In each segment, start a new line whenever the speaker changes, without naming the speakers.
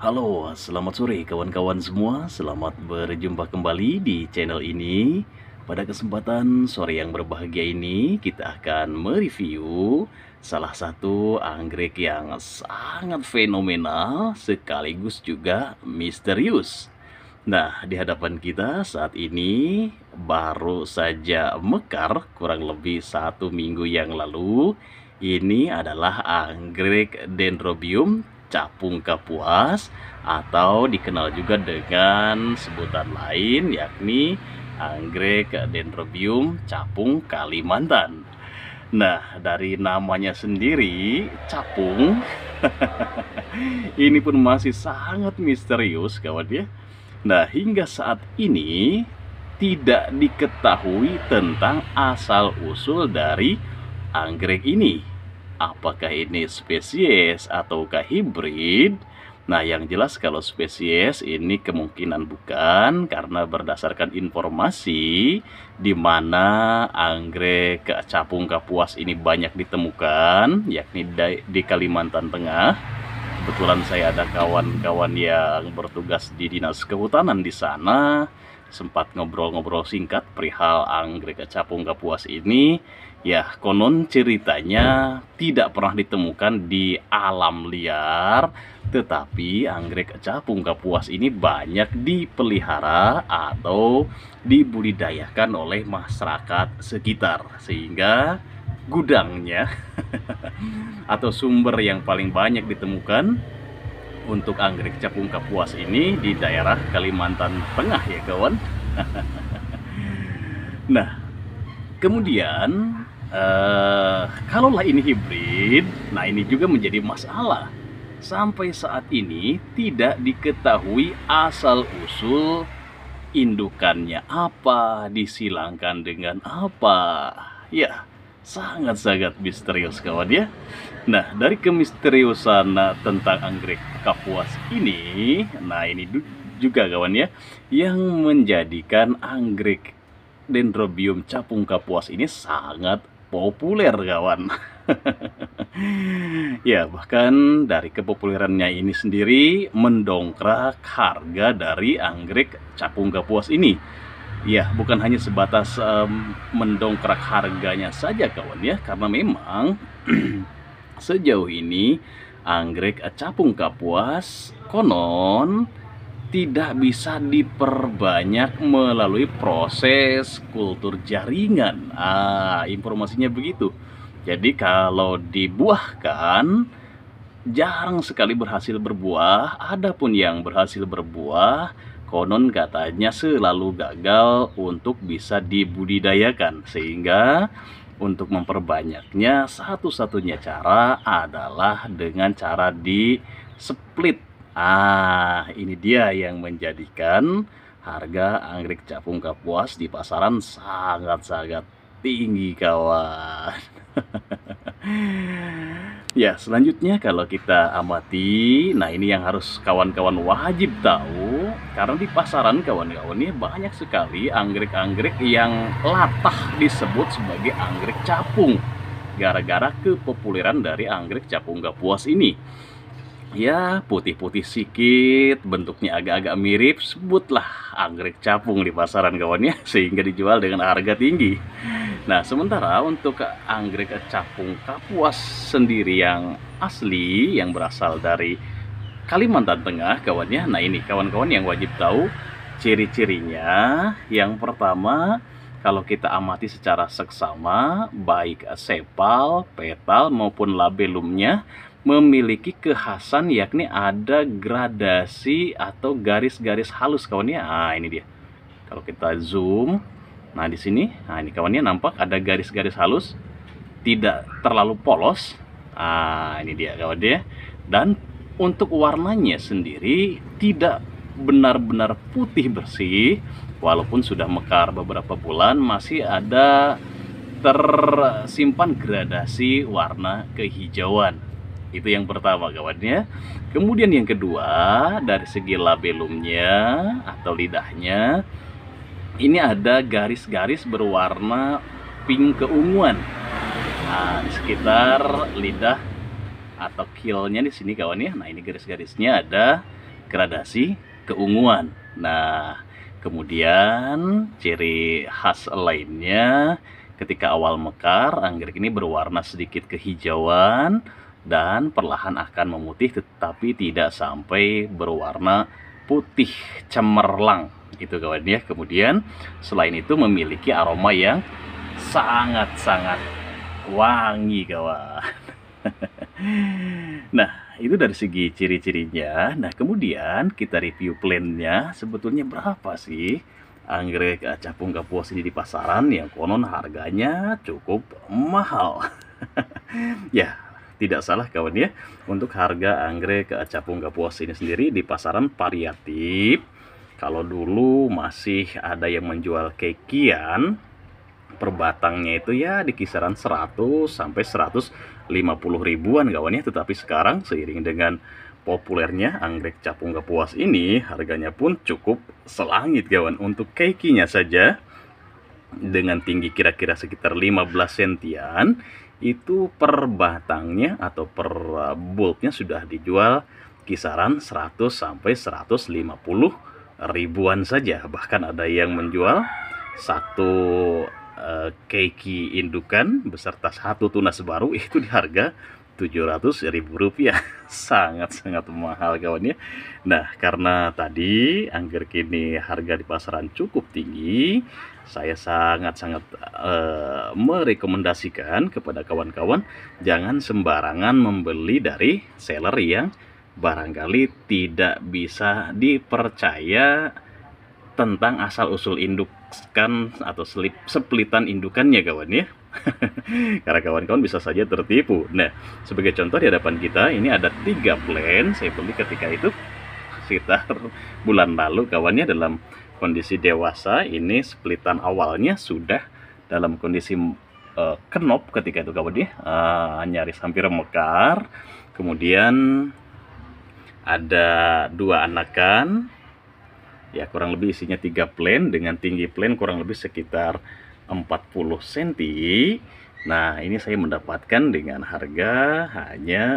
Halo, selamat sore kawan-kawan semua. Selamat berjumpa kembali di channel ini. Pada kesempatan sore yang berbahagia ini, kita akan mereview salah satu anggrek yang sangat fenomenal sekaligus juga misterius. Nah, di hadapan kita saat ini baru saja mekar kurang lebih 1 minggu yang lalu. Ini adalah anggrek Dendrobium capung kapuas atau dikenal juga dengan sebutan lain yakni anggrek Dendrobium capung Kalimantan. Nah, dari namanya sendiri capung ini pun masih sangat misterius kawan ya. Nah, hingga saat ini tidak diketahui tentang asal-usul dari anggrek ini. Apakah ini spesies ataukah hibrid? Nah, yang jelas kalau spesies ini kemungkinan bukan, karena berdasarkan informasi di mana anggrek capung kapuas ini banyak ditemukan, yakni di Kalimantan Tengah. Kebetulan saya ada kawan-kawan yang bertugas di Dinas Kehutanan di sana, sempat ngobrol-ngobrol singkat perihal anggrek capung kapuas ini. Ya, konon ceritanya tidak pernah ditemukan di alam liar, tetapi anggrek capung kapuas ini banyak dipelihara atau dibudidayakan oleh masyarakat sekitar, sehingga gudangnya atau sumber yang paling banyak ditemukan untuk anggrek capung kapuas ini di daerah Kalimantan Tengah ya kawan. Nah, kemudian kalaulah ini hibrid, nah ini juga menjadi masalah. Sampai saat ini tidak diketahui asal-usul indukannya apa, disilangkan dengan apa. Ya, sangat-sangat misterius kawan ya. Nah, dari kemisteriusan tentang anggrek kapuas ini, nah ini juga kawan ya, yang menjadikan anggrek Dendrobium capung kapuas ini sangat populer kawan. Ya, bahkan dari kepopulerannya ini sendiri mendongkrak harga dari anggrek capung kapuas ini. Ya, bukan hanya sebatas mendongkrak harganya saja kawan ya, karena memang sejauh ini anggrek capung kapuas konon tidak bisa diperbanyak melalui proses kultur jaringan. Informasinya begitu. Jadi kalau dibuahkan jarang sekali berhasil berbuah. Adapun yang berhasil berbuah konon katanya selalu gagal untuk bisa dibudidayakan, sehingga untuk memperbanyaknya satu-satunya cara adalah dengan cara di split. Ini dia yang menjadikan harga anggrek capung kapuas di pasaran sangat-sangat tinggi kawan. Ya, selanjutnya kalau kita amati, nah ini yang harus kawan-kawan wajib tahu, karena di pasaran kawan-kawan ini banyak sekali anggrek-anggrek yang latah disebut sebagai anggrek capung, gara-gara kepopuleran dari anggrek capung kapuas ini. Ya, putih-putih sedikit, bentuknya agak-agak mirip, sebutlah anggrek capung di pasaran kawan ya, sehingga dijual dengan harga tinggi. Nah, sementara untuk anggrek capung kapuas sendiri yang asli, yang berasal dari Kalimantan Tengah kawan ya. Nah, ini kawan-kawan yang wajib tahu ciri-cirinya. Yang pertama, kalau kita amati secara seksama, baik sepal, petal maupun labellumnya memiliki kekhasan, yakni ada gradasi atau garis-garis halus kawan ya. Ini dia. Kalau kita zoom, nah di sini, nah ini kawannya nampak ada garis-garis halus, tidak terlalu polos. Ini dia kawan ya. Dan untuk warnanya sendiri tidak benar-benar putih bersih, walaupun sudah mekar beberapa bulan masih ada tersimpan gradasi warna kehijauan. Itu yang pertama kawannya. Kemudian yang kedua, dari segi labellumnya atau lidahnya, ini ada garis-garis berwarna pink keunguan. Nah, di sekitar lidah atau keelnya di sini kawan ya. Nah, ini garis-garisnya ada gradasi keunguan. Nah, kemudian ciri khas lainnya, ketika awal mekar, anggrek ini berwarna sedikit kehijauan dan perlahan akan memutih, tetapi tidak sampai berwarna putih cemerlang gitu kawan ya. Kemudian selain itu memiliki aroma yang sangat-sangat wangi kawan. Nah, itu dari segi ciri-cirinya. Nah, kemudian kita review plannya. Sebetulnya berapa sih anggrek capung kapuas ini di pasaran yang konon harganya cukup mahal? Ya, tidak salah kawan ya. Untuk harga anggrek capung kapuas ini sendiri di pasaran variatif, kalau dulu masih ada yang menjual kekian, per batangnya itu ya di kisaran 100 sampai 150 ribuan kawan ya. Tetapi sekarang seiring dengan populernya anggrek capung kapuas ini, harganya pun cukup selangit kawan. Untuk kekinya saja dengan tinggi kira-kira sekitar 15 sentian, itu per batangnya atau per bulbnya sudah dijual kisaran 100 sampai 150 ribuan saja. Bahkan ada yang menjual satu keiki indukan beserta satu tunas baru itu di harga Rp700.000. Sangat-sangat mahal kawan ya. Nah, karena tadi anggrek ini harga di pasaran cukup tinggi, saya sangat-sangat merekomendasikan kepada kawan-kawan jangan sembarangan membeli dari seller yang barangkali tidak bisa dipercaya tentang asal-usul indukan atau seplitan indukannya kawan ya. Karena kawan-kawan bisa saja tertipu. Nah, sebagai contoh di hadapan kita ini ada 3 plan saya beli ketika itu sekitar bulan lalu kawannya, dalam kondisi dewasa. Ini splitan awalnya sudah dalam kondisi kenop ketika itu kawan ya, nyaris hampir mekar. Kemudian ada 2 anakan ya, kurang lebih isinya 3 plan dengan tinggi plan kurang lebih sekitar 40 cm. Nah, ini saya mendapatkan dengan harga hanya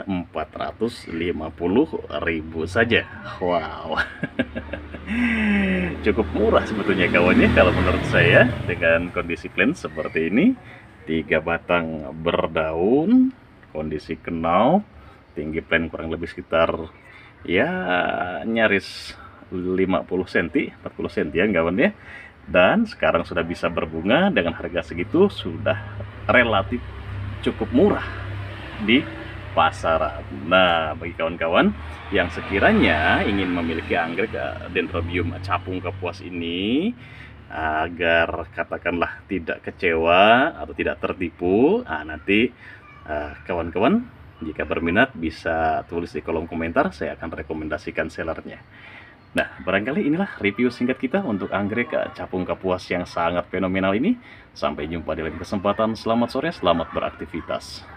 450.000 saja. Wow. Cukup murah sebetulnya kawan ya kalau menurut saya, dengan kondisi plan seperti ini, 3 batang berdaun, kondisi kenop, tinggi plan kurang lebih sekitar ya nyaris 50 cm, 40 cm kawan ya. Dan sekarang sudah bisa berbunga dengan harga segitu, sudah relatif cukup murah di pasaran. Nah, bagi kawan-kawan yang sekiranya ingin memiliki anggrek Dendrobium capung kapuas ini, agar katakanlah tidak kecewa atau tidak tertipu, nanti kawan-kawan jika berminat bisa tulis di kolom komentar, saya akan rekomendasikan sellernya. Nah, barangkali inilah review singkat kita untuk anggrek capung kapuas yang sangat fenomenal ini. Sampai jumpa di lain kesempatan. Selamat sore, selamat beraktivitas.